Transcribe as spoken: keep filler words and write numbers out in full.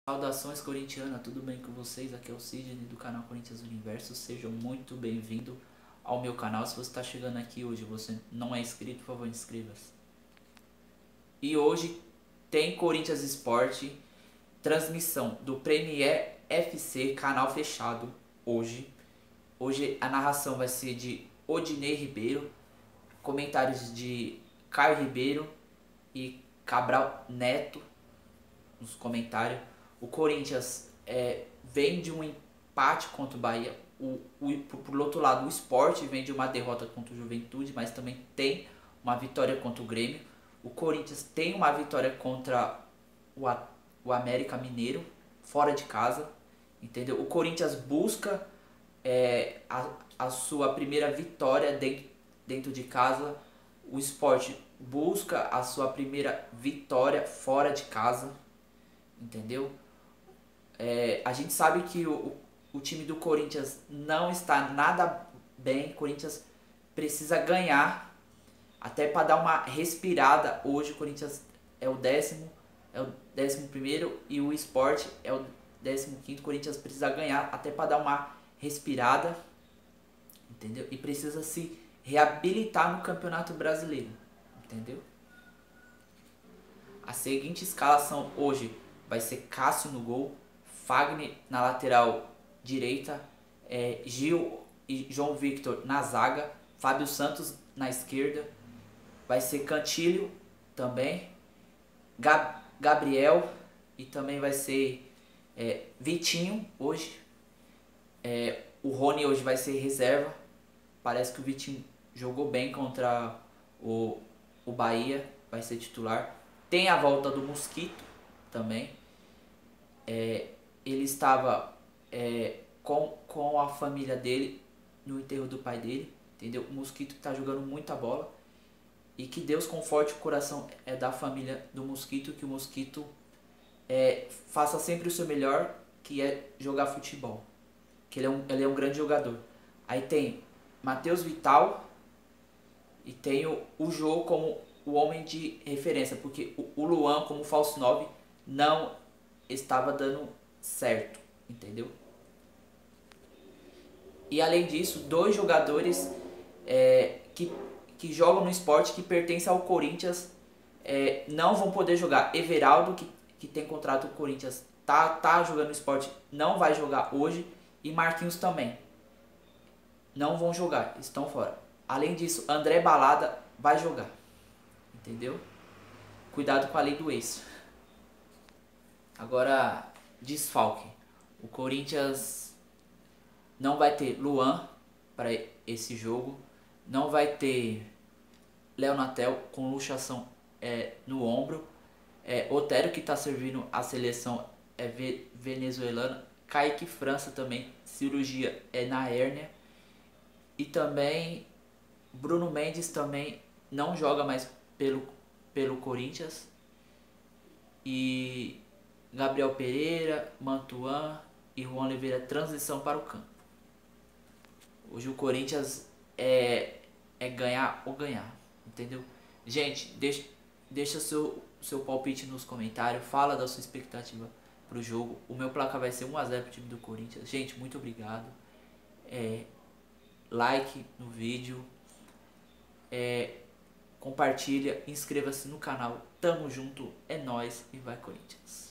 Saudações corintianas, tudo bem com vocês? Aqui é o Sidney do canal Corinthians Universo. Sejam muito bem-vindos ao meu canal. Se você está chegando aqui hoje e você não é inscrito, por favor, inscreva-se. E hoje tem Corinthians Sport, transmissão do Premier F C, canal fechado hoje. Hoje a narração vai ser de Odinei Ribeiro, comentários de Caio Ribeiro e Cabral Neto nos comentários. O Corinthians é, vem de um empate contra o Bahia. O, o, por outro lado, o Sport vem de uma derrota contra o Juventude, mas também tem uma vitória contra o Grêmio. O Corinthians tem uma vitória contra o, o América Mineiro, fora de casa. Entendeu? O Corinthians busca é, a, a sua primeira vitória dentro, dentro de casa. O Sport busca a sua primeira vitória fora de casa. Entendeu? É, a gente sabe que o, o, o time do Corinthians não está nada bem. O Corinthians precisa ganhar até para dar uma respirada. Hoje o Corinthians é o décimo, é o décimo primeiro e o Sport é o décimo quinto. O Corinthians precisa ganhar até para dar uma respirada, entendeu? E precisa se reabilitar no Campeonato Brasileiro, entendeu? A seguinte escalação hoje vai ser Cássio no gol, Fagner na lateral direita, é, Gil e João Victor na zaga, Fábio Santos na esquerda, vai ser Cantilho também, Gab Gabriel e também vai ser é, Vitinho hoje. É, o Rony hoje vai ser reserva, parece que o Vitinho jogou bem contra o, o Bahia, vai ser titular. Tem a volta do Mosquito também. É, ele estava é, com, com a família dele no enterro do pai dele, entendeu? O Mosquito está jogando muita bola. E que Deus conforte o coração é, da família do Mosquito, que o Mosquito é, faça sempre o seu melhor, que é jogar futebol. Que ele é um, ele é um grande jogador. Aí tem Matheus Vital e tem o, o Jô como o homem de referência, porque o, o Luan como falso nove não estava dando certo, entendeu? E além disso, dois jogadores é, que, que jogam no Sport, que pertencem ao Corinthians, é, não vão poder jogar. Everaldo, que, que tem contrato com o Corinthians, tá, tá jogando no Sport, não vai jogar hoje. E Marquinhos também não vão jogar, estão fora. Além disso, André Balada vai jogar, entendeu? Cuidado com a lei do ex. Agora, desfalque. O Corinthians não vai ter Luan para esse jogo. Não vai ter Léo Natel com luxação é, no ombro. É, Otero, que está servindo a seleção, é venezuelana. Kaique França também, cirurgia é na hérnia. E também Bruno Mendes também não joga mais pelo, pelo Corinthians. E Gabriel Pereira, Mantuan e Juan Oliveira, transição para o campo. Hoje o Corinthians é, é ganhar ou ganhar, entendeu? Gente, deixa, deixa seu, seu palpite nos comentários, fala da sua expectativa pro jogo. O meu placar vai ser um a zero pro time do Corinthians. Gente, muito obrigado. É, like no vídeo. É, compartilha, inscreva-se no canal. Tamo junto, é nóis e vai Corinthians.